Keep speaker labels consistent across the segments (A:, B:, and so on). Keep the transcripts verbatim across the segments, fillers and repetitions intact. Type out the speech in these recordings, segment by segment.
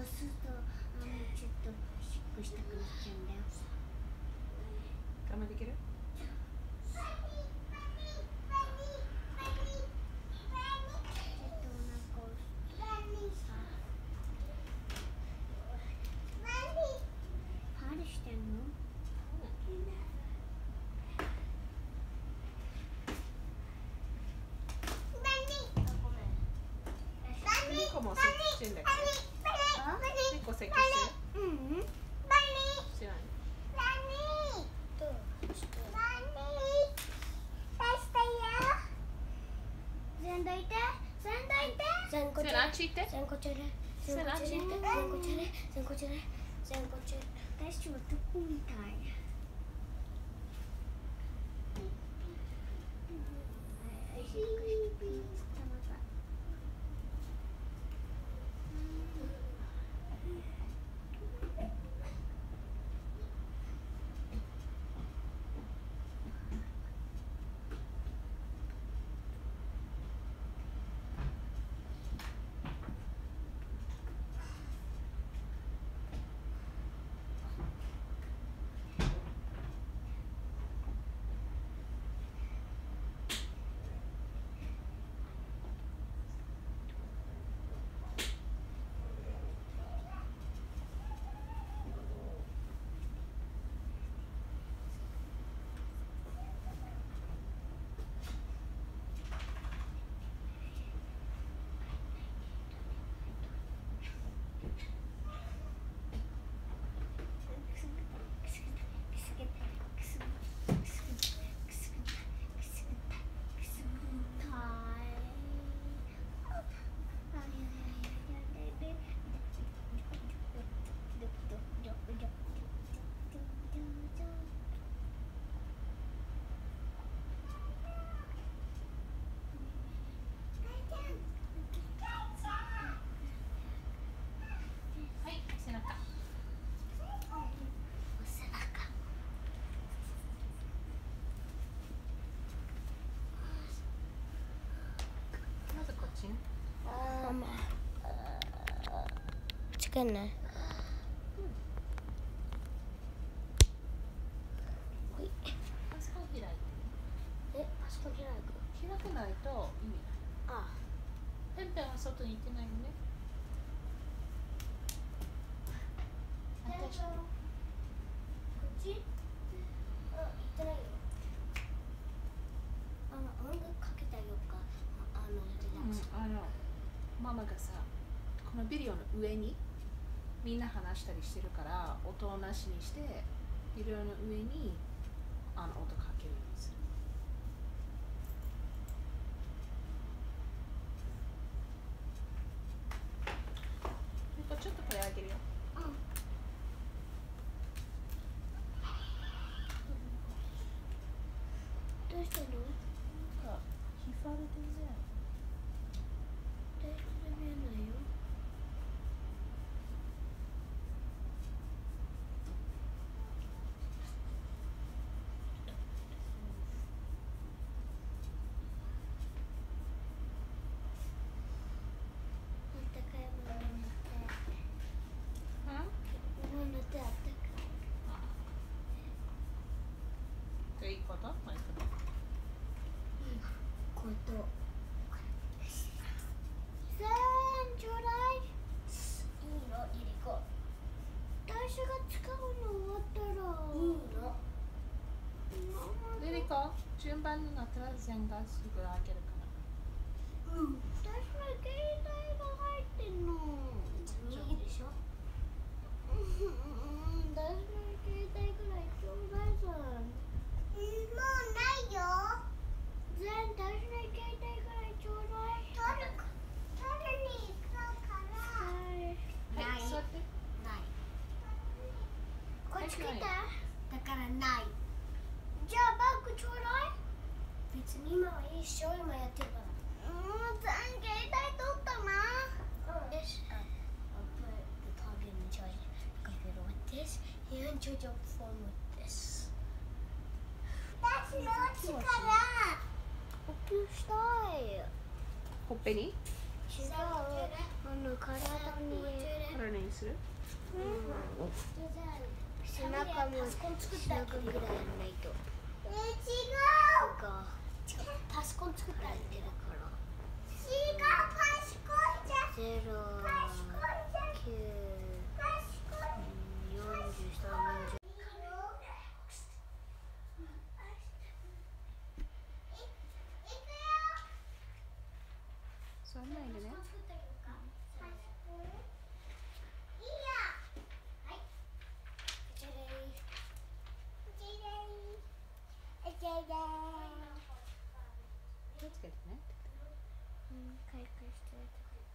A: すると、あのちょっとしっこしたくなっちゃうんだよ。
B: 我慢できる？もう咳してんだけど。結構咳してる？うん。してない。
A: 全どいて、全どいて。全こちゃれ。
B: あっち行って。
A: 全こちゃれ。全こちゃれ。全こちゃれ。全こちゃれ。全こちゃれ。私はどこみたい。違うね。
B: パソコン開いて。
A: え、パソコン開く？
B: 開けないと意味ない。
A: ああ。
B: ペンペンは外に行ってないよね。
A: こっち？うん、行ってないよ。あの音楽かけてあげようか。あのリラックス。
B: あのママがさ、このビデオの上にみんな話したりしてるから音をなしにしてビデオの上にあの音かけるようにする。ちょっとこれあげるよ。
A: うん。どうしたの？
B: なんかヒファルテじゃん。
A: 大丈夫見えないよ。
B: いいこと？いい
A: こと。せんちょうだい。いいの、リリコ。私が使うの終わったら。いいの。
B: リリコ、順番になったら全がすぐ開けるから。
A: うん。私の携帯が入ってんの。いいでしょ。うん、私の携帯ぐらいちょうだいさ。もうないよ。全私の携帯ぐらいちょうだい。取るか。取りに行こうから。はい。ない。
B: 座って。
A: ない。こっち来た。だからない。じゃあバッグちょうだい。別に今はいいっしょ。今やってるから。もう全携帯取ったな。うん。よし。I'll put the plug in and charge the computer with this and charge your phone with this. 私の力呼吸したい。
B: ほっぺに？
A: 違う。あの体に
B: 体にする？
A: 背中も背中ぐらいやらないと。えー、違う。パソコン作ったらいけるから。違う、パソコンじゃ。ゼロ、九、四十三、四十。
B: 座んないでね。気をつけてね。
A: うん、開会してる。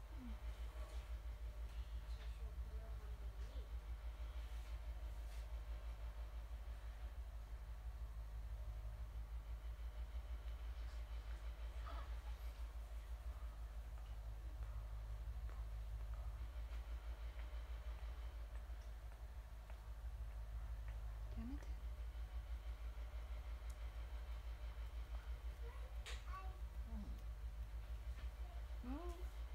B: やめて。うん。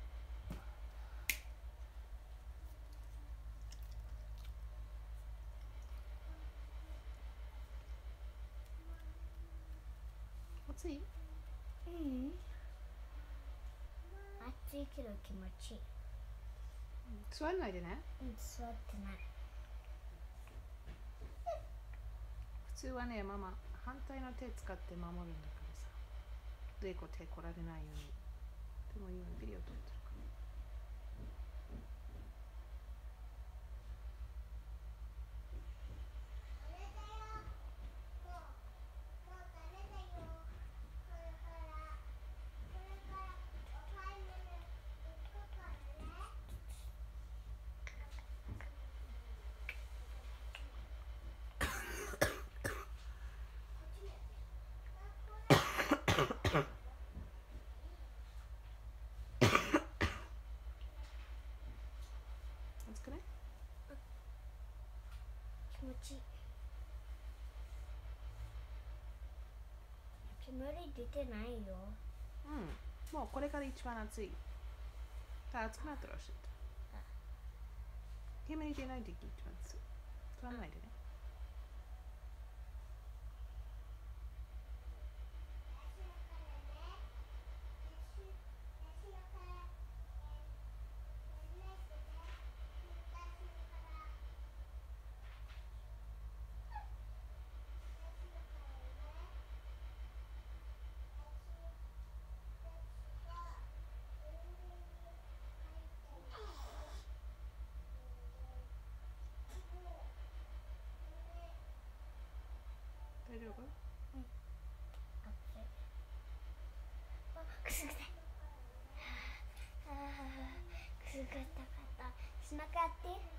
B: 暑い？
A: うん。暑いけど気持ちいい。
B: 座らないでね。
A: うん、座ってない。
B: 普通はね、ママ反対の手使って守るんだからさ。でこう手こられないように。でも今ビデオ撮ってるから。暑くない？
A: 気持ちいい。煙出てないよ。
B: うん。もうこれから一番暑い。あ、暑くなったらしい。煙出ない時一番暑い。座らないでね。大丈夫？
A: うん。暑い。あ、くすぐったい。ああ、くすぐったかった。しなかって。